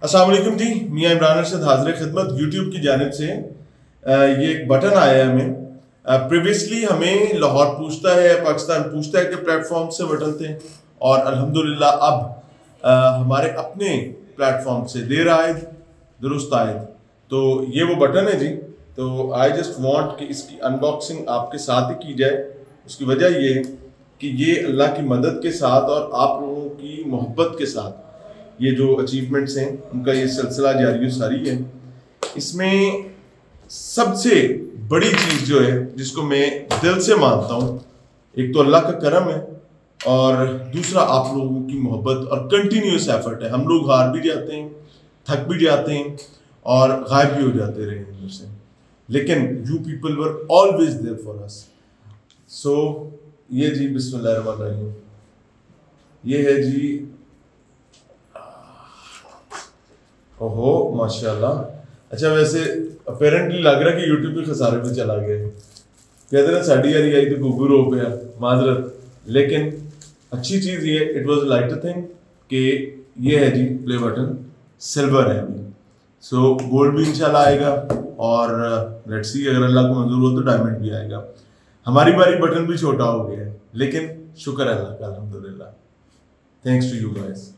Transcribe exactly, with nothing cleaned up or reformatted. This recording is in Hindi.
अस्सलाम वालेकुम जी, मियां इमरान अरशद हाज़िर खिदमत यूट्यूब की जानिब से। ये एक बटन आया है हमें। प्रीवियसली हमें लाहौर पूछता है, पाकिस्तान पूछता है कि प्लेटफॉर्म से बटन थे, और अल्हम्दुलिल्लाह अब आ, हमारे अपने प्लेटफॉर्म से देर आयद दुरुस्त आयद। तो ये वो बटन है जी। तो आई जस्ट वांट कि इसकी अनबॉक्सिंग आपके साथ ही की जाए। उसकी वजह ये है कि ये अल्लाह की मदद के साथ और आप लोगों की मोहब्बत के साथ ये जो अचीवमेंट्स हैं उनका ये सिलसिला जारी सारी है। इसमें सबसे बड़ी चीज़ जो है जिसको मैं दिल से मानता हूँ, एक तो अल्लाह का करम है और दूसरा आप लोगों की मोहब्बत और कंटिन्यूस एफर्ट है। हम लोग हार भी जाते हैं, थक भी जाते हैं और गायब भी हो जाते रहे अंदर से, लेकिन you people were always there for us. So ये जी बिस्मिल्लाहिर्रहमानिर्रहीम, ये है जी। ओहो माशाल्लाह। अच्छा, वैसे अपेरेंटली लग रहा है कि यूट्यूब भी खसारे में चला गया है। कहते ना साड़ी यारी आई तो गुगुर हो गया, माजरत। लेकिन अच्छी चीज़ ये, इट वॉज लाइटर थिंग कि ये है जी प्ले बटन, सिल्वर है अभी। सो गोल्ड भी इंशाल्लाह आएगा और लेट्स सी अगर अल्लाह को मंजूर हो तो डायमंड भी आएगा। हमारी बारी बटन भी छोटा हो गया है, लेकिन शुक्र है अल्लाह का, अल्हम्दुलिल्लाह। Thanks to you guys.